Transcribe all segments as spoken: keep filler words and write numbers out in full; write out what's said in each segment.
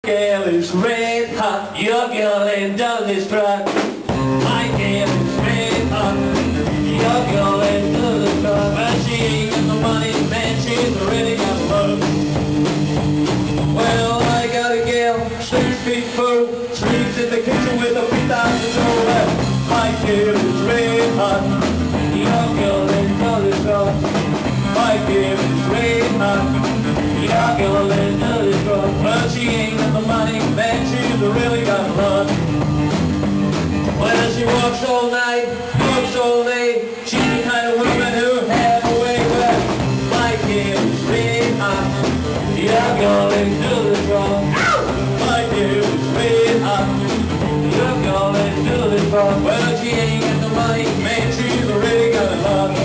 girl is red hot, your girl ain't done this truck. My girl is red hot, your girl ain't done this truck. But she ain't got no money, man, she's already got love. Well, I got a girl, six feet four, sleeps in the kitchen with a feet out the door. My girl is red hot, your girl ain't done this truck. My girl is red hot, your girl ain't done this truck. But she ain't got the money, man, she's really got love. Well, she walks all night, walks all day. She's the kind of woman who have a way. Well, my girl is red hot, your girl ain't done this truck. My girl is red hot, your girl ain't done this truck. Well, she ain't got the money, man, she's really got love.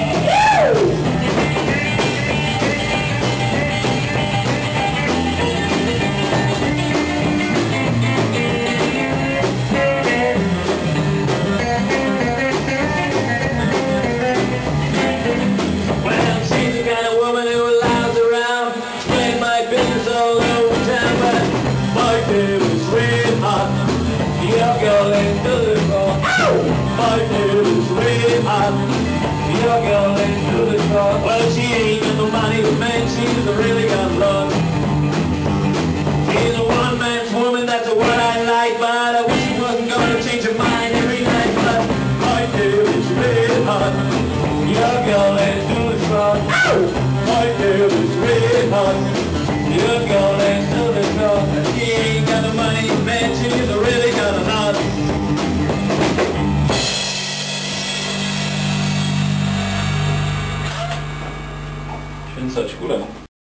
Your girl ain't do this wrong. My girl is red hot. Your girl ain't do this wrong. Well, she ain't got no money, but man, she's really got love. She's a one-man woman, that's what I like, but I wish she wasn't gonna change her mind every night. But my girl is red hot. Your girl ain't do this wrong. My girl is red hot. Your girl ain't do this wrong. She ain't got no money, man, she's really got a lot. Ich find's halt cooler.